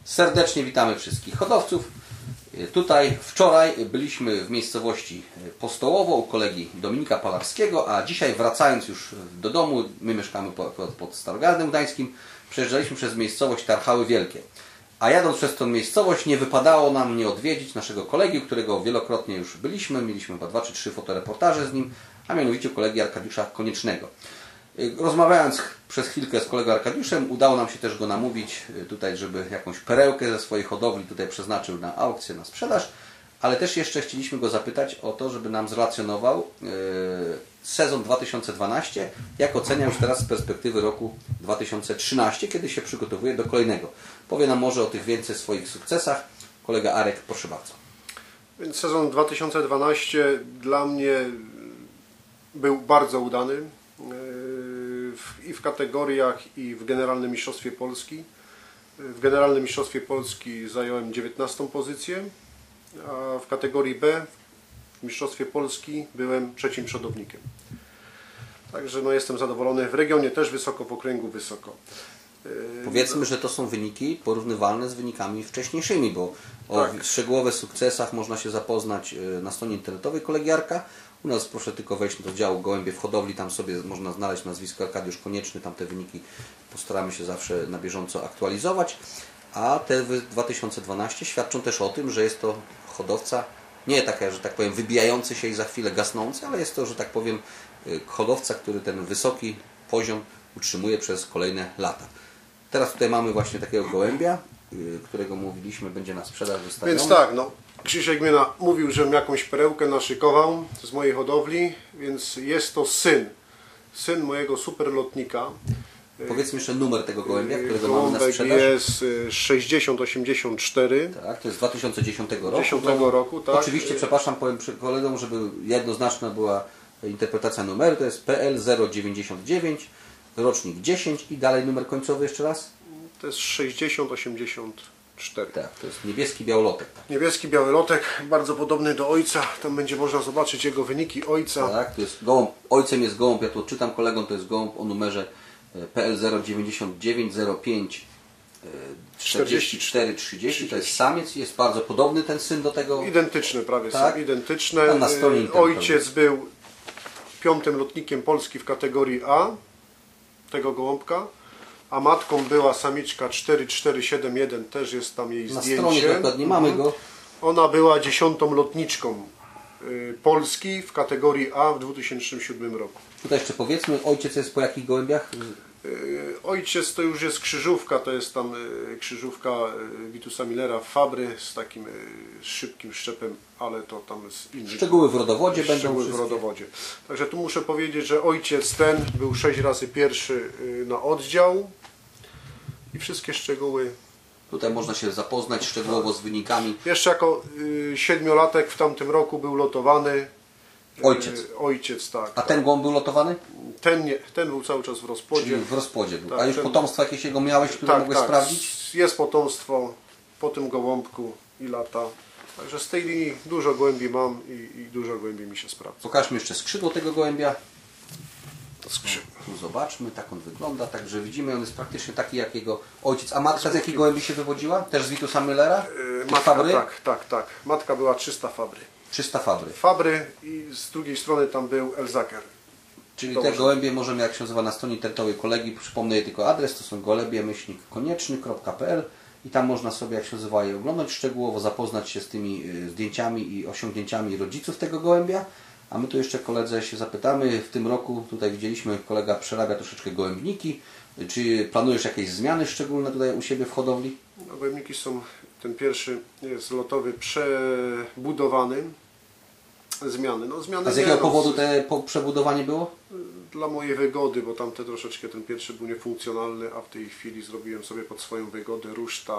Serdecznie witamy wszystkich hodowców. Tutaj wczoraj byliśmy w miejscowości Postołowo u kolegi Dominika Palarskiego, a dzisiaj wracając już do domu, my mieszkamy pod Starogardem Gdańskim, przejeżdżaliśmy przez miejscowość Tarchały Wielkie. A jadąc przez tą miejscowość nie wypadało nam nie odwiedzić naszego kolegi, którego wielokrotnie już byliśmy. Mieliśmy chyba 2 czy 3 fotoreportaże z nim, a mianowicie kolegi Arkadiusza Koniecznego. Rozmawiając przez chwilkę z kolegą Arkadiuszem, udało nam się też go namówić tutaj, żeby jakąś perełkę ze swojej hodowli tutaj przeznaczył na aukcję, na sprzedaż, ale też jeszcze chcieliśmy go zapytać o to, żeby nam zrelacjonował sezon 2012, jak ocenia już teraz z perspektywy roku 2013, kiedy się przygotowuje do kolejnego. Powie nam może o tych więcej swoich sukcesach. Kolega Arek, proszę bardzo. Więc sezon 2012 dla mnie był bardzo udany. I w kategoriach, i w Generalnym Mistrzostwie Polski. W Generalnym Mistrzostwie Polski zająłem 19. pozycję, a w kategorii B w Mistrzostwie Polski byłem 3. przodownikiem. Także no, jestem zadowolony. W regionie też wysoko, w okręgu wysoko. Powiedzmy, że to są wyniki porównywalne z wynikami wcześniejszymi, bo o szczegółowych sukcesach można się zapoznać na stronie internetowej kolegi Arka. U nas proszę tylko wejść do działu Gołębie w hodowli, tam sobie można znaleźć nazwisko Arkadiusz Konieczny, tam te wyniki postaramy się zawsze na bieżąco aktualizować. A te 2012 świadczą też o tym, że jest to hodowca nie taka, że tak powiem, wybijający się i za chwilę gasnący, ale jest to, że tak powiem, hodowca, który ten wysoki poziom utrzymuje przez kolejne lata. Teraz tutaj mamy właśnie takiego gołębia, którego mówiliśmy, będzie na sprzedaż wystawiony. Więc tak, no, Krzysiek mnie mówił, żebym jakąś perełkę naszykował z mojej hodowli, więc jest to syn mojego superlotnika. Powiedzmy jeszcze numer tego gołębia, którego mamy na sprzedaż. Jest 6084. Tak, to jest 2010 roku. 10 roku, tak. Oczywiście, przepraszam, powiem kolegom, żeby jednoznaczna była interpretacja numeru. To jest PL099, rocznik 10 i dalej numer końcowy jeszcze raz. To jest 6084. Tak, to jest niebieski białolotek. Tak. Niebieski białolotek, bardzo podobny do ojca. Tam będzie można zobaczyć jego wyniki ojca. Tak, to jest gołąb. Ojcem jest gołąb, ja tu odczytam kolegom, to jest gołąb o numerze PL09905 4430. To jest samiec, jest bardzo podobny ten syn do tego. Identyczny prawie, tak? są identyczne. Ojciec był 5. lotnikiem Polski w kategorii A tego gołąbka, a matką była samiczka 4471, też jest tam jej zdjęcie. Na stronie dokładnie mamy go. Ona była 10. lotniczką Polski w kategorii A w 2007 roku. Tutaj jeszcze powiedzmy, ojciec jest po jakich gołębiach? Ojciec to już jest krzyżówka, to jest tam krzyżówka Witusa Millera Fabry z takim szybkim szczepem, ale to tam jest inny. Szczegóły w rodowodzie będą. Szczegóły w rodowodzie. Także tu muszę powiedzieć, że ojciec ten był 6 razy pierwszy na oddział i wszystkie szczegóły. Tutaj można się zapoznać szczegółowo z wynikami. Jeszcze jako 7-latek w tamtym roku był lotowany. Ojciec. Ojciec, tak. A ten gołąb był lotowany? Ten nie, ten był cały czas w rozpłodzie. Czyli w rozpłodzie był. Tak, a już potomstwo jakieś jego miałeś, które mogłeś sprawdzić? Jest potomstwo po tym gołąbku i lata. Także z tej linii dużo gołębi mam i dużo gołębi mi się sprawdza. Pokażmy jeszcze skrzydło tego gołębia. Skrzydło. Tu zobaczmy, tak on wygląda. Także widzimy, on jest praktycznie taki jak jego ojciec. A matka z jakiej gołębi się wywodziła? Też z Witusa Millera? Matka, tak. Matka była 300 Fabry. 300 Fabry. Fabry i z drugiej strony tam był Elzaker. Czyli te gołębie możemy, jak się nazywa na stronie internetowej kolegi, przypomnę jej tylko adres, to są gołębie-konieczny.pl i tam można sobie, jak się nazywa, je oglądać szczegółowo, zapoznać się z tymi zdjęciami i osiągnięciami rodziców tego gołębia. A my tu jeszcze koledze się zapytamy, w tym roku tutaj widzieliśmy, kolega przerabia troszeczkę gołębniki. Czy planujesz jakieś zmiany szczególne tutaj u siebie w hodowli? No, gołębniki są, ten pierwszy jest lotowy przebudowany. Zmiany. No, zmiany. A z jakiego powodu te przebudowanie było? Dla mojej wygody, bo tamte troszeczkę ten pierwszy był niefunkcjonalny, a w tej chwili zrobiłem sobie pod swoją wygodę ruszta.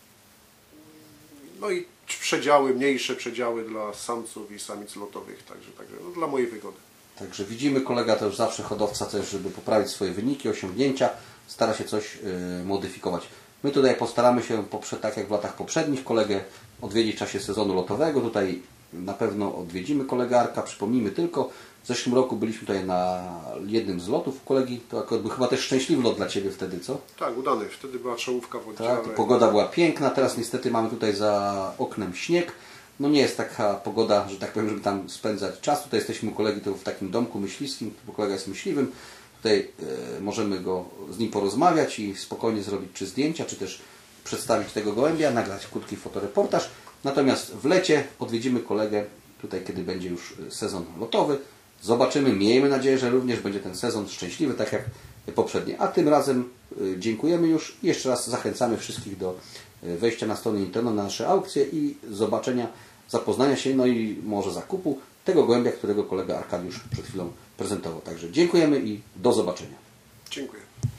No i przedziały, mniejsze przedziały dla samców i samic lotowych, także no, dla mojej wygody. Także widzimy, kolega to już zawsze hodowca też, żeby poprawić swoje wyniki, osiągnięcia, stara się coś modyfikować. My tutaj postaramy się, tak jak w latach poprzednich, kolegę odwiedzić w czasie sezonu lotowego. Tutaj na pewno odwiedzimy kolegę Arka. Przypomnijmy tylko, Tak. W zeszłym roku byliśmy tutaj na jednym z lotów kolegi, to akurat był chyba też szczęśliwy lot dla Ciebie wtedy, co? Tak, udany. Wtedy była czołówka w oddziale. Tak, pogoda była piękna, teraz niestety mamy tutaj za oknem śnieg. No nie jest taka pogoda, że tak powiem, żeby tam spędzać czas. Tutaj jesteśmy u kolegi to w takim domku myśliwskim, bo kolega jest myśliwym. Tutaj możemy z nim porozmawiać i spokojnie zrobić czy zdjęcia, czy też przedstawić tego gołębia, nagrać krótki fotoreportaż. Natomiast w lecie odwiedzimy kolegę tutaj, kiedy będzie już sezon lotowy. Zobaczymy, miejmy nadzieję, że również będzie ten sezon szczęśliwy, tak jak poprzednie. A tym razem dziękujemy już i jeszcze raz zachęcamy wszystkich do wejścia na stronę internetową, na nasze aukcje i zobaczenia, zapoznania się, no i może zakupu tego gołębia, którego kolega Arkadiusz przed chwilą prezentował. Także dziękujemy i do zobaczenia. Dziękuję.